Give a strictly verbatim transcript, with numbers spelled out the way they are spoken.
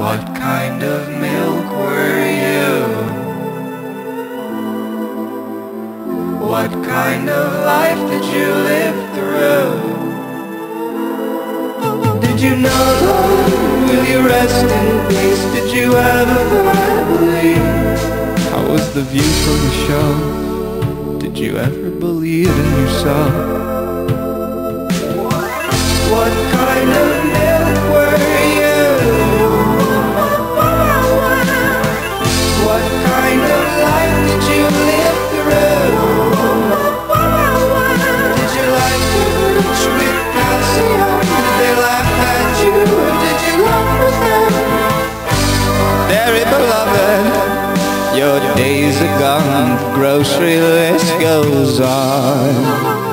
What kind of milk were you? What kind of life did you live through? Did you know love? Will you rest in peace? Did you ever believe? How was the view from the show? Did you ever believe in yourself? What kind of milk were you? What kind of life did you live through? Did you like the sweet calcium? Did they laugh at you? Or did you laugh with them? Very beloved, your days are gone, the grocery list goes on.